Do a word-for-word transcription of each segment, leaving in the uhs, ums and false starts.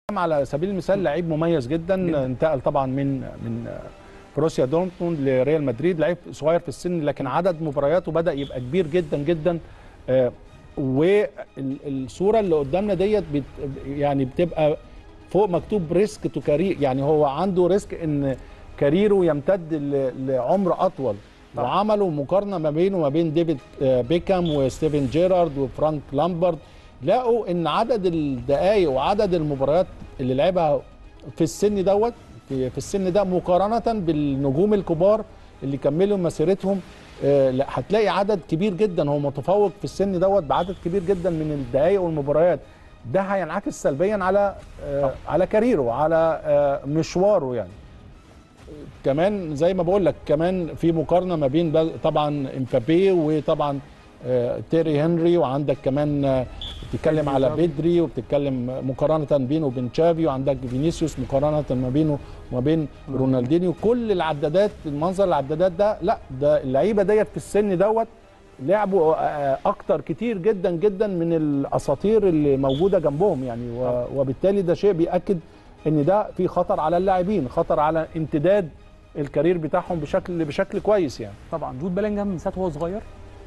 على سبيل المثال لعيب مميز جدا, جداً. انتقل طبعا من من بروسيا دورتموند لريال مدريد، لعيب صغير في السن لكن عدد مبارياته بدأ يبقى كبير جدا جدا. آه والصوره اللي قدامنا ديت بت يعني بتبقى فوق مكتوب ريسك تو كارير، يعني هو عنده ريسك ان كاريره يمتد لعمر اطول. طبعا. وعملوا مقارنه ما بينه وما بين ديفيد بيكام وستيفن جيرارد وفرانك لامبرد، لقوا ان عدد الدقائق وعدد المباريات اللي لعبها في السن دوت في, في السن ده مقارنه بالنجوم الكبار اللي كملوا مسيرتهم، آه هتلاقي عدد كبير جدا هو متفوق في السن دوت بعدد كبير جدا من الدقائق والمباريات. ده هينعكس سلبيا على آه على كاريره، على آه مشواره. يعني كمان زي ما بقول لك كمان في مقارنه ما بين طبعا امبابي وطبعا آه تيري هنري، وعندك كمان آه بتتكلم على بيدري، وبتتكلم مقارنه بينه وبين تشافي، وعندك فينيسيوس مقارنه ما بينه وما بين رونالدينيو. كل العدادات المنظر العدادات ده لا ده اللعيبه ديت في السن دوت لعبوا اكتر كتير جدا جدا من الاساطير اللي موجوده جنبهم يعني، وبالتالي ده شيء بيأكد ان ده في خطر على اللاعبين، خطر على امتداد الكارير بتاعهم بشكل بشكل كويس يعني. طبعا جود بيلينجهام من ساعه وهو صغير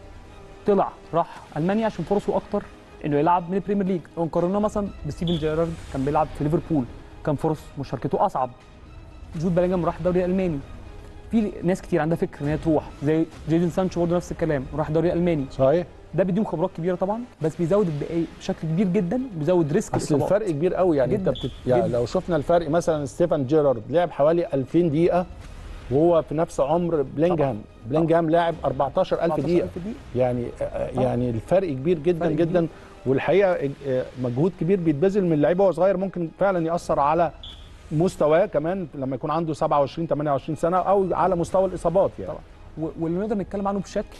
طلع راح المانيا عشان فرصه اكتر انه يلعب من البريمير ليج. لو قارناه مثلا بستيفن جيرارد كان بيلعب في ليفربول كان فرص مشاركته اصعب. جود بيلينجهام راح الدوري الالماني. في ناس كتير عندها فكر ان هي تروح زي جيدن سانشو برضه نفس الكلام راح الدوري الالماني. صحيح. ده بيديهم خبرات كبيره طبعا، بس بيزود الدقائق بشكل كبير جدا، بيزود ريسك اصل الفرق كبير قوي يعني. جداً. انت بت... يعني جداً. لو شفنا الفرق مثلا ستيفن جيرارد لعب حوالي ألفين دقيقه وهو في نفس عمر بلينجهام. بلينجهام لاعب أربعتاشر ألف دقيقه يعني طبعا. يعني الفرق كبير جدا فرق جدا كبير. والحقيقه مجهود كبير بيتبذل من اللعيبه وهو صغير، ممكن فعلا ياثر على مستواه كمان لما يكون عنده سبعة وعشرين ثمانية وعشرين سنه، او على مستوى الاصابات يعني. طبعا. واللي نقدر نتكلم عنه بشكل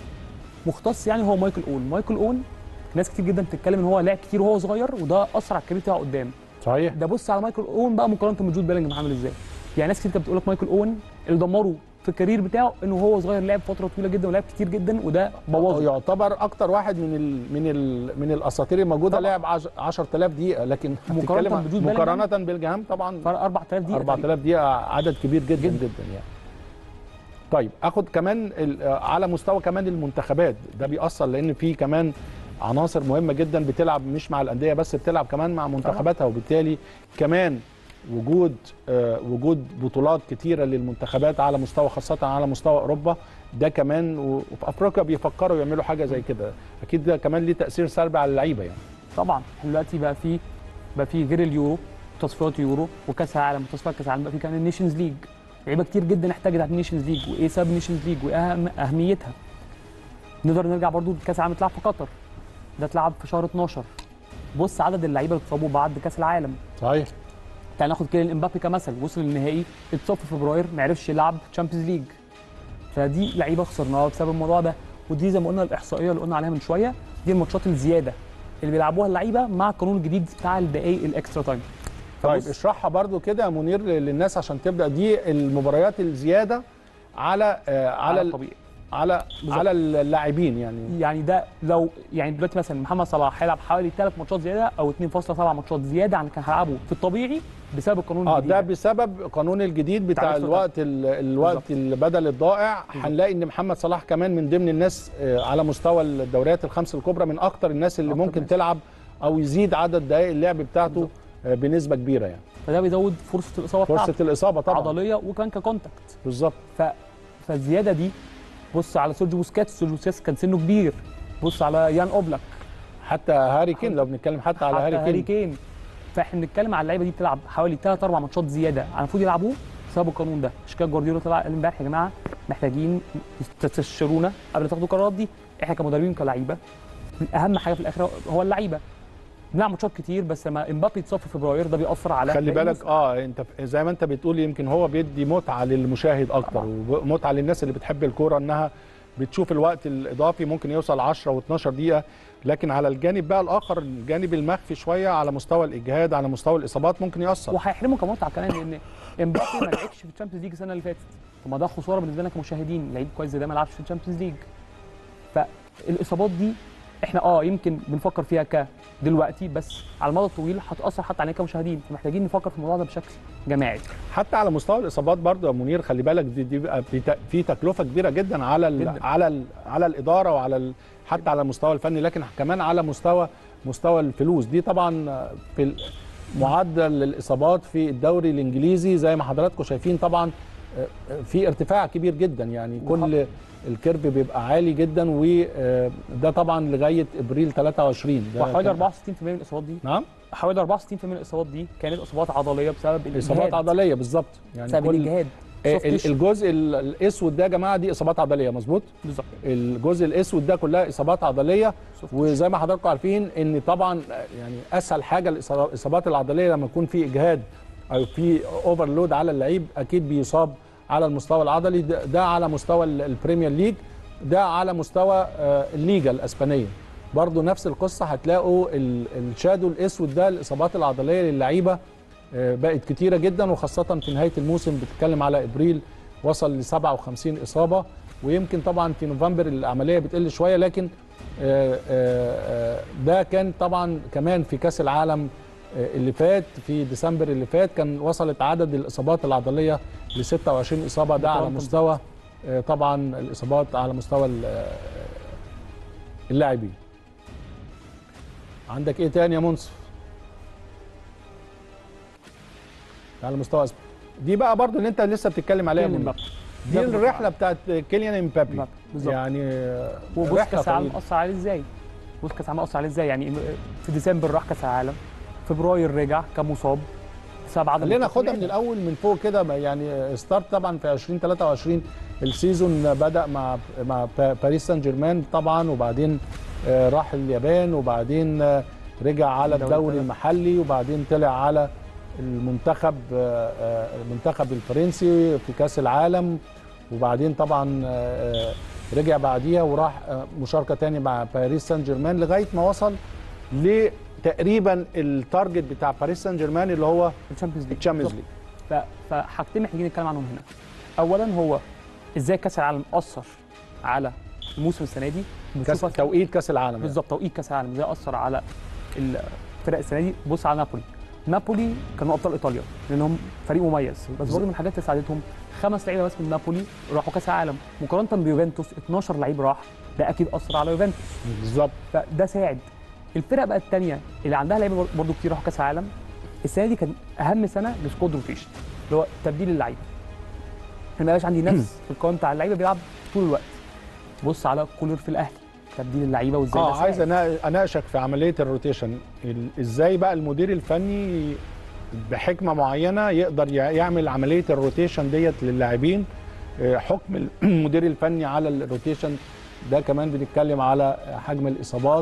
مختص يعني هو مايكل اون. مايكل اون ناس كتير جدا بتتكلم ان هو لعب كتير وهو صغير وده اثر على الكارير بتاعه قدام. صحيح. ده بص على مايكل اون بقى مقارنه بجود بيلينجهام عامل ازاي. يعني ناس كتير كانت بتقول لك مايكل اون اللي دمره في الكارير بتاعه انه هو صغير لعب فتره طويله جدا ولعب كتير جدا وده بوظه. يعتبر اكتر واحد من ال من ال من الاساطير الموجوده لعب عشرة آلاف دقيقه، لكن مقارنه بجود مقارنه ببيلينجهام طبعا فرق أربعة آلاف دقيقه أربعة آلاف دقيقه عدد كبير جدا جدا, جدا يعني. طيب اخد كمان على مستوى كمان المنتخبات ده بيأثر، لان في كمان عناصر مهمه جدا بتلعب مش مع الانديه بس، بتلعب كمان مع منتخباتها، وبالتالي كمان وجود آه وجود بطولات كتيره للمنتخبات على مستوى خاصه على مستوى اوروبا ده كمان، وفي افريقيا بيفكروا يعملوا حاجه زي كده، اكيد ده كمان ليه تاثير سلبي على اللعيبه يعني. طبعا دلوقتي بقى في بقى في غير اليورو تصفيات يورو وكاس العالم وتصفيات كاس العالم، بقى في كمان النيشنز ليج. لعيبه كتير جدا احتاجت على النيشنز ليج وايه سبب النيشنز ليج واهم اهميتها. نقدر نرجع برضو لكاس العالم اتلعب في قطر، ده اتلعب في شهر اتناشر. بص عدد اللعيبه اللي اتصابوا بعد كاس العالم. صحيح. تعال ناخد كيليان امبابي كمثل، وصل للنهائي اتصاب في فبراير ما عرفش يلعب تشامبيونز ليج. فدي لعيبه خسرناها بسبب الموضوع ده، ودي زي ما قلنا الاحصائيه اللي قلنا عليها من شويه دي الماتشات الزياده اللي بيلعبوها اللعيبه مع القانون الجديد بتاع الدقائق الاكسترا تايم. طيب اشرحها برضو كده يا منير للناس عشان تبدا. دي المباريات الزياده على آه على الطبيعي على بالزبط. على اللاعبين يعني. يعني ده لو يعني دلوقتي مثلا محمد صلاح هيلعب حوالي ثلاث ماتشات زياده او اتنين فاصلة سبعة ماتشات زياده عن كان هيلعبه في الطبيعي بسبب القانون اه الجديد. ده بسبب القانون الجديد بتاع الوقت الوقت البدل الضائع. هنلاقي ان محمد صلاح كمان من ضمن الناس على مستوى الدوريات الخمس الكبرى من اكتر الناس اللي ممكن الناس. تلعب او يزيد عدد دقائق اللعب بتاعته بالزبط. بنسبه كبيره يعني. فده بيزود فرصه الاصابه فرصه بتاعته. الاصابه طبعا عضليه وكمان ككونتاكت بالظبط. ف... فالزياده دي بص على سيرجيو بوسكاتس. سيرجيو بوسكاتس كان سنه كبير. بص على يان اوبلاك، حتى هاري كين لو بنتكلم حتى, حتى على هاري كين. هاري كين. فاحنا بنتكلم على اللعيبه دي بتلعب حوالي ثلاث اربع ماتشات زياده المفروض يلعبوه بسبب القانون ده. عشان كده جوارديولا طلع قال امبارح يا جماعه محتاجين تستشيرونا قبل ما تاخدوا القرارات دي. احنا كمدربين كلاعيبه اهم حاجه في الاخر هو اللعيبه. بنلعب ماتشات كتير بس لما امبابي يتصاب في فبراير ده بيأثر على خلي بالك اه انت زي ما انت بتقول يمكن هو بيدي متعه للمشاهد اكتر ومتعه للناس اللي بتحب الكوره انها بتشوف الوقت الاضافي ممكن يوصل عشرة واتناشر دقيقه. لكن على الجانب بقى الاخر الجانب المخفي شويه على مستوى الاجهاد على مستوى الاصابات ممكن ياثر وهيحرمه كمتعه كمان لان امبابي ما لعبش في الشامبيونز ليج السنه اللي فاتت. طب ما ده خساره بالنسبه لنا كمشاهدين. لعيب كويس زي ده ما لعبش في الشامبيونز ليج. فالاصابات دي احنا اه يمكن بنفكر فيها ك دلوقتي، بس على المدى الطويل هتاثر حتى علينا كمشاهدين، فمحتاجين نفكر في الموضوع ده بشكل جماعي. حتى على مستوى الاصابات برضه يا منير، خلي بالك دي, دي بقى في ت- في تكلفه كبيره جدا على ال جداً. على ال على الاداره وعلى ال حتى على المستوى الفني، لكن كمان على مستوى مستوى الفلوس دي طبعا. في ال- معدل الاصابات في الدوري الانجليزي زي ما حضراتكم شايفين طبعا في ارتفاع كبير جدا، يعني كل الكيرف بيبقى عالي جدا، وده طبعا لغايه ابريل ثلاثة وعشرين. ده وحوالي كان- أربعة وستين بالمية من الاصابات دي نعم حوالي أربعة وستين بالمية من الاصابات دي كانت اصابات عضليه بسبب الاجهاد. اصابات عضليه بالظبط، يعني بسبب كل الاجهاد. ال- soft tissue. الجزء ال- الاسود ده يا جماعه دي اصابات عضليه، مظبوط. بالظبط. الجزء الاسود ده كلها اصابات عضليه، soft tissue. وزي ما حضراتكم عارفين ان طبعا يعني اسهل حاجه الاصابات العضليه لما يكون في اجهاد او في اوفرلود على اللعيب اكيد بيصاب على المستوى العضلي. ده, ده على مستوى ال- البريمير ليج، ده على مستوى آه، الليجا الاسبانيه برضو نفس القصه. هتلاقوا ال- الشادو الاسود ده الاصابات العضليه للعيبه آه، بقت كتيره جدا، وخاصه في نهايه الموسم بتتكلم على ابريل وصل ل سبعة وخمسين اصابه، ويمكن طبعا في نوفمبر العمليه بتقل شويه، لكن آه، آه، آه، ده كان طبعا كمان في كاس العالم آه، اللي فات في ديسمبر اللي فات كان وصلت عدد الاصابات العضليه ل ستة وعشرين اصابه. ده على مستوى آه، طبعا الاصابات على مستوى ال- آه، اللاعبين. عندك ايه تاني يا منصف؟ على مستوى اسبانيا دي بقى برضو اللي انت لسه بتتكلم عليها كيليان من امبابي. دي الرحله بتاعت كيليان امبابي امبابي، بالظبط. يعني وبص رحلة كاس العالم طويلة. اثر عليه ازاي؟ بص كاس العالم اثر عليه ازاي؟ يعني في ديسمبر راح كاس العالم، فبراير رجع كان مصاب بسبب عدم خلينا التوفيق. ناخدها من الاول من فوق كده، يعني ستارت طبعا في ألفين وثلاثة وعشرين السيزون بدا مع مع باريس سان جيرمان طبعا، وبعدين آه، راح اليابان، وبعدين آه، رجع على الدوري الدوري الإيطالي. المحلي، وبعدين طلع على المنتخب آه، آه، المنتخب الفرنسي في كاس العالم، وبعدين طبعا آه، آه، رجع بعديها وراح آه، مشاركه تاني مع باريس سان جيرمان لغايه ما وصل لتقريبا التارجت بتاع باريس سان جيرمان اللي هو الشامبيونز ليج. الشامبيونز ليج. ف- فحاجتين محتاجين نتكلم عنهم هنا. اولا هو ازاي كاس العالم اثر على الموسم السنه دي. كاس بنشوف توقيت كاس العالم يعني. بالظبط توقيت كاس العالم ازاي اثر على الفرق السنه دي. بص على نابولي. نابولي كانوا ابطال ايطاليا لانهم فريق مميز، بس برضه من الحاجات اللي ساعدتهم خمس لعيبه بس من نابولي راحوا كاس العالم مقارنه بيوفنتوس اتناشر لعيب راح. ده اكيد اثر على يوفنتوس، بالظبط. فده ساعد. الفرق بقى الثانيه اللي عندها لعيبه برضه كتير راحوا كاس العالم، السنه دي كان اهم سنه لسكواد روتيشن اللي هو تبديل اللعيبه. ما بقاش عندي نفس في القوام بتاع اللعيبه بيلعب طول الوقت. بص على كولر في الاهلي، تبديل اللعيبه وازاي اه ده عايز ساعد. أنا اناقشك في عمليه الروتيشن، ال- ازاي بقى المدير الفني بحكمه معينه يقدر يع- يعمل عمليه الروتيشن ديت للاعبين. آه، حكم المدير الفني على الروتيشن ده كمان بنتكلم على حجم الاصابات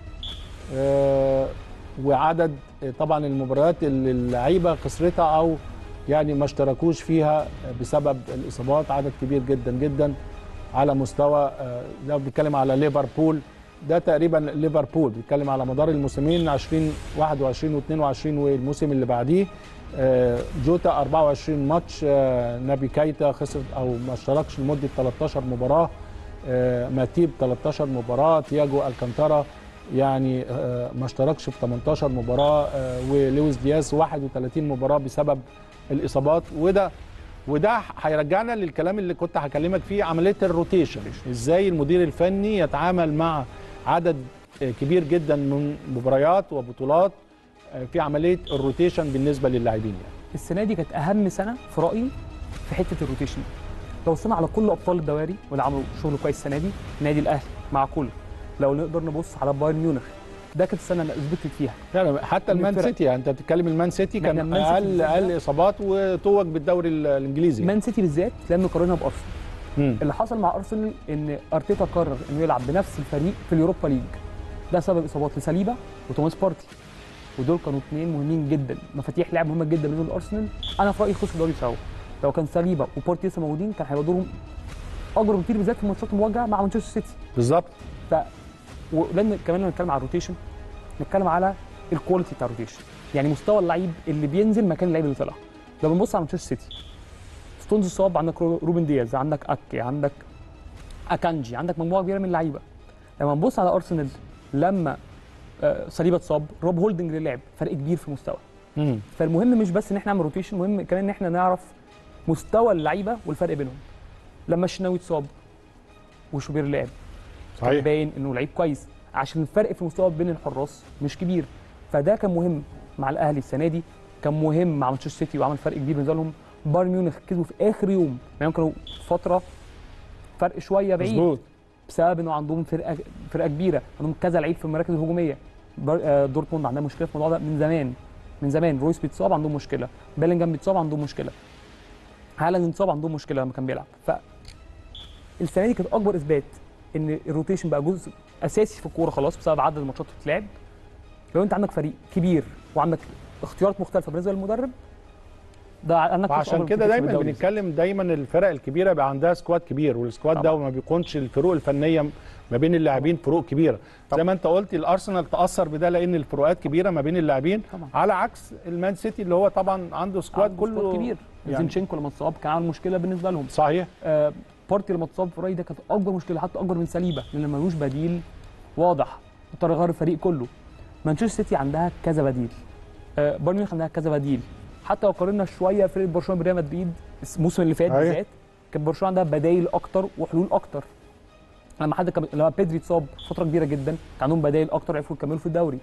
آه، وعدد آه، طبعا المباريات اللي اللعيبه خسرتها او يعني ما اشتركوش فيها بسبب الاصابات، عدد كبير جدا جدا على مستوى آه، لو بنتكلم على ليفربول ده تقريبا ليفربول بيتكلم على مدار الموسمين ألفين وواحد وعشرين واثنين وعشرين والموسم اللي بعديه. آه، جوتا أربعة وعشرين ماتش، آه، نبي كايتا خسر او ما اشتركش لمده ثلاثة عشر مباراه، آه، ماتيب ثلاثة عشر مباراه، تياجو الكانتارا يعني آه، ما اشتركش في ثمانية عشر مباراه، آه، ولويس دياز واحد وثلاثين مباراه بسبب الاصابات. وده وده هيرجعنا للكلام اللي كنت هكلمك فيه، عمليه الروتيشن، ازاي المدير الفني يتعامل مع عدد كبير جدا من مباريات وبطولات في عمليه الروتيشن بالنسبه للاعبين يعني. السنه دي كانت اهم سنه في رايي في حته الروتيشن. لو وصلنا على كل ابطال الدوري واللي عملوا شغل كويس السنه دي، النادي الاهلي مع كولر. لو نقدر نبص على بايرن ميونخ، ده كانت السنه اللي اثبتت فيها. يعني حتى المان الفرق. سيتي، يعني انت بتتكلم المان سيتي لا، كان المان سيتي اقل بالذات اقل ده. اصابات وتوج بالدوري ال- الانجليزي. مان سيتي بالذات لازم نقارنها بارسنال. مم. اللي حصل مع ارسنال ان ارتيتا قرر انه يلعب بنفس الفريق في اليوروبا ليج. ده سبب اصابات لساليبا وتوماس بارتي، ودول كانوا اثنين مهمين جدا، مفاتيح لعب مهمه جدا بالنسبه لارسنال. انا في رايي خسروا الدوري سوا. لو كان ساليبا وبارتي لسه موجودين كان هيبقى دورهم اكبر بكتير، بالذات في الماتشات المواجهه مع مانشستر سيتي. بالظبط. ف ولما كمان لما نتكلم على الروتيشن نتكلم على الكواليتي بتاع الروتيشن، يعني مستوى اللعيب اللي بينزل مكان اللعيب اللي طلع. لو بنبص على مانشستر سيتي، ستونز اتصاب، عندك رو- روبن دياز، عندك اكي، عندك اكانجي، عندك مجموعه كبيره من اللعيبه. لما نبص على ارسنال، لما آه، صليبه اتصاب روب هولدنج اللي لعب فرق كبير في مستوى. مم. فالمهم مش بس ان احنا نعمل روتيشن، مهم كمان ان احنا نعرف مستوى اللعيبه والفرق بينهم. لما الشناوي اتصاب وشوبير لعب كان صحيح. باين انه لعيب كويس عشان الفرق في المستوى بين الحراس مش كبير. فده كان مهم مع الاهلي السنه دي، كان مهم مع مانشستر سيتي وعمل فرق كبير بالنسبه لهم. بايرن ميونخ كسبوا في اخر يوم، يعني كانوا فتره فرق شويه بعيد مظبوط. بسبب انه عندهم فرقه فرقه كبيره، عندهم كذا لعيب في المراكز الهجوميه. بار- آه، دورتموند عندها مشكله في الموضوع ده من زمان من زمان. رويس بيتصاب عندهم مشكله، بيلينجهام بيتصاب عندهم مشكله، هالاند اتصاب عندهم مشكله لما كان بيلعب. ف السنه دي كانت اكبر اثبات ان الروتيشن بقى جزء اساسي في الكوره خلاص بسبب عدد الماتشات اللي بتتلعب. لو انت عندك فريق كبير وعندك اختيارات مختلفه بالنسبه للمدرب، ده عندك فرصة وعشان أكبر كده بكتير في دايما الدوري. بنتكلم دايما الفرق الكبيره بقى عندها سكواد كبير، والسكواد ده طبعاً. ما بيكونش الفروق الفنيه ما بين اللاعبين فروق كبيره. زي ما انت قلت الارسنال تاثر بده لان الفروقات كبيره ما بين اللاعبين، طبعاً. على عكس المان سيتي اللي هو طبعا عنده سكواد عنده كله سكواد كبير. يعني. زينشينكو لما اتصاب كان عامل مشكله بالنسبه لهم. صحيح. آه بارتي لما اتصاب في راي ده كانت اكبر مشكله، حتى اكبر من سليبه لان ملوش بديل واضح، اضطر يغير الفريق كله. مانشستر سيتي عندها كذا بديل، آه بايرن ميونخ عندها كذا بديل. حتى لو قارنا شويه فرقه برشلونه بريال مدريد الموسم اللي فات أيوة. بالذات، كان برشلونه عندها بدايل اكتر وحلول اكتر. لما حد كان لما بيدري اتصاب فتره كبيره جدا كان عندهم بدايل اكتر عرفوا يكملوا في الدوري.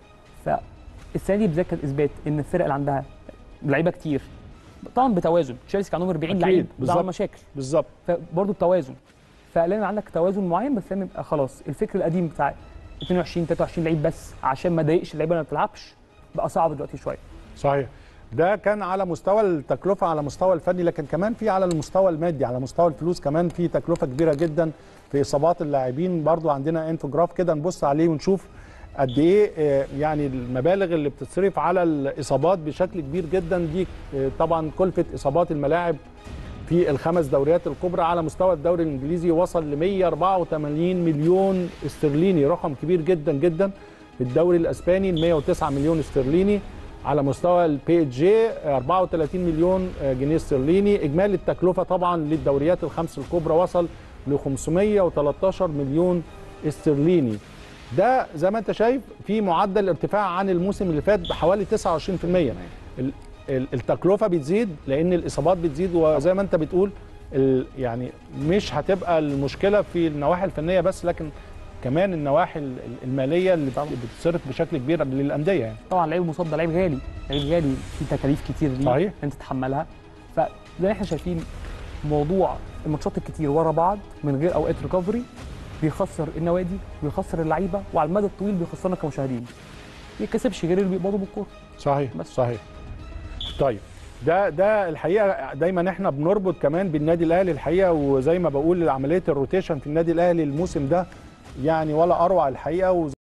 فالسنه دي بالذات كانت اثبات ان الفرق اللي عندها لعيبه كتير، طبعا بتوازن. تشيلسي كان عندهم أربعين أكيد. لعيب بالظبط. ده مشاكل، بالظبط. فبرضه بتوازن. فلازم عندك توازن معين، بس لازم يبقى خلاص الفكر القديم بتاع اتنين وعشرين تلاتة وعشرين لعيب بس عشان ما ضايقش اللعيبه اللي ما بتلعبش بقى صعب دلوقتي شويه. صحيح. ده كان على مستوى التكلفه، على مستوى الفني، لكن كمان في على المستوى المادي، على مستوى الفلوس كمان في تكلفه كبيره جدا في اصابات اللاعبين. برضو عندنا انفوجراف كده نبص عليه ونشوف قد ايه آه، يعني المبالغ اللي بتتصرف على الاصابات بشكل كبير جدا. دي آه، طبعا كلفه اصابات الملاعب في الخمس دوريات الكبرى. على مستوى الدوري الانجليزي وصل ل مية وأربعة وتمانين مليون استرليني، رقم كبير جدا جدا. في الدوري الاسباني مية وتسعة مليون استرليني. على مستوى البي جي أربعة وتلاتين مليون جنيه استرليني. اجمالي التكلفه طبعا للدوريات الخمس الكبرى وصل ل خمسمية وتلتاشر مليون استرليني. ده زي ما انت شايف في معدل ارتفاع عن الموسم اللي فات بحوالي تسعة وعشرين في المية. ال- ال- التكلفه بتزيد لان الاصابات بتزيد، وزي ما انت بتقول ال- يعني مش هتبقى المشكله في النواحي الفنيه بس، لكن كمان النواحي ال- الماليه اللي بتصرف بشكل كبير للانديه يعني. طبعا لعيب المصاب ده لعيب غالي، لعيب غالي في تكاليف كتير ليه صحيح. انت تتحملها. فزي ما احنا شايفين موضوع الماتشات الكتير ورا بعض من غير اوقات ريكفري بيخسر النوادي، بيخسر اللعيبه، وعلى المدى الطويل بيخسرنا كمشاهدين. ما يكسبش غير اللي بيقبضوا بالكوره. صحيح. بس. صحيح. طيب ده ده الحقيقه دايما احنا بنربط كمان بالنادي الاهلي الحقيقه، وزي ما بقول عمليه الروتيشن في النادي الاهلي الموسم ده يعني ولا اروع الحقيقه.